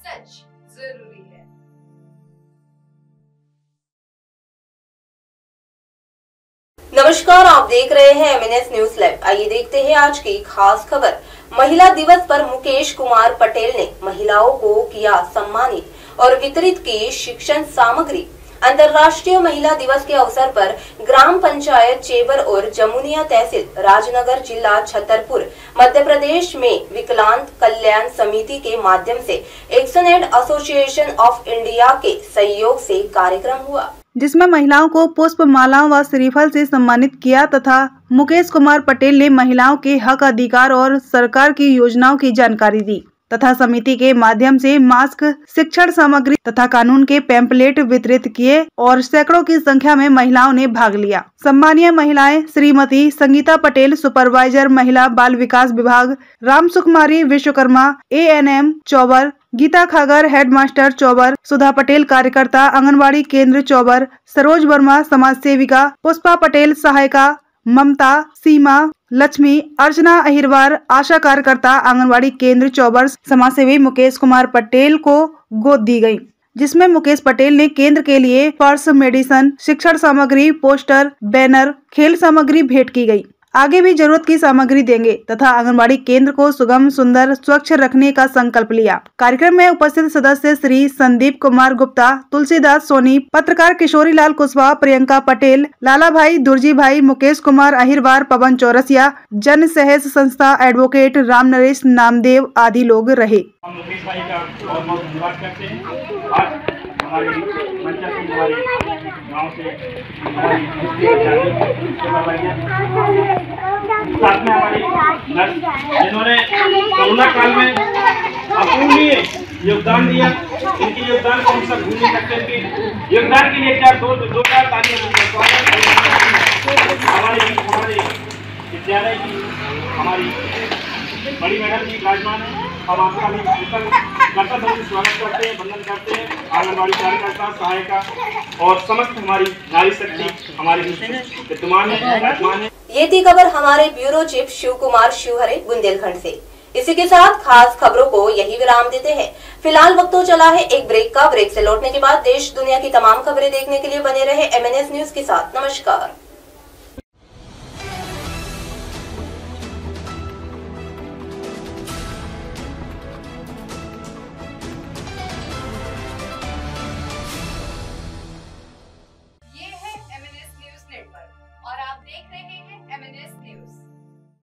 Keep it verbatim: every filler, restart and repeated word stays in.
सच जरूरी है। नमस्कार, आप देख रहे हैं एमएनएस न्यूज लाइव। आइए देखते हैं आज की खास खबर। महिला दिवस पर मुकेश कुमार पटेल ने महिलाओं को किया सम्मानित और वितरित की शिक्षण सामग्री। अंतर्राष्ट्रीय महिला दिवस के अवसर पर ग्राम पंचायत चेबर और जमुनिया तहसील राजनगर जिला छतरपुर मध्य प्रदेश में विकलांग कल्याण समिति के माध्यम से action aid association of India के सहयोग से कार्यक्रम हुआ, जिसमें महिलाओं को पुष्प मालाओं व श्रीफल से सम्मानित किया तथा मुकेश कुमार पटेल ने महिलाओं के हक, अधिकार और सरकार की योजनाओं की जानकारी दी तथा समिति के माध्यम से मास्क, शिक्षण सामग्री तथा कानून के पैम्पलेट वितरित किए और सैकड़ों की संख्या में महिलाओं ने भाग लिया। सम्मानीय महिलाएं श्रीमती संगीता पटेल, सुपरवाइजर महिला बाल विकास विभाग, Ram Sukumari Vishwakarma A N M चौबर, गीता खागर हेडमास्टर चौबर, सुधा पटेल कार्यकर्ता आंगनबाड़ी केंद्र चौबर, सरोज वर्मा समाज सेविका, पुष्पा पटेल सहायिका, ममता, सीमा, लक्ष्मी, अर्चना अहिरवार आशा कार्यकर्ता आंगनबाड़ी केंद्र चौबर, समाजसेवी मुकेश कुमार पटेल को गोद दी गई, जिसमें मुकेश पटेल ने केंद्र के लिए पर्स, मेडिसन, शिक्षण सामग्री, पोस्टर, बैनर, खेल सामग्री भेंट की गई। आगे भी जरूरत की सामग्री देंगे तथा आंगनबाड़ी केंद्र को सुगम, सुंदर, स्वच्छ रखने का संकल्प लिया। कार्यक्रम में उपस्थित सदस्य श्री संदीप कुमार गुप्ता, तुलसीदास सोनी, पत्रकार किशोरी लाल कुशवाहा, प्रियंका पटेल, लाला भाई, दुर्जी भाई, मुकेश कुमार अहिरवार, पवन चौरसिया, जन सहस संस्था, एडवोकेट राम नरेश नामदेव आदि लोग रहे। मुकेश भाई का बहुत बहुत धन्यवाद करते हैं। आज हमारी मंचा से हमारी गाँव से हमारी साथ में हमारी नर्स, जिन्होंने कोरोना काल में अपूर्णीय योगदान दिया, इनके योगदान को हम सब भूल नहीं सकते। इनके योगदान के लिए चार दो दो चार तालियां हमारे हमारे विद्यालय की हमारी बड़ी मैडम जी विराजमान है। हम आपका भी कर्तव्य से स्वागत करते हैं, वंदन करते हैं। आंगनबाड़ी कार्यकर्ता, सहायिका और समस्त हमारी नारी शक्ति हमारी विद्यमान है। ये थी खबर हमारे ब्यूरो चीफ शिव कुमार शिवहरे बुंदेलखंड से। इसी के साथ खास खबरों को यही विराम देते हैं। फिलहाल वक्त तो चला है एक ब्रेक का। ब्रेक से लौटने के बाद देश दुनिया की तमाम खबरें देखने के लिए बने रहे एमएनएस न्यूज के साथ। नमस्कार।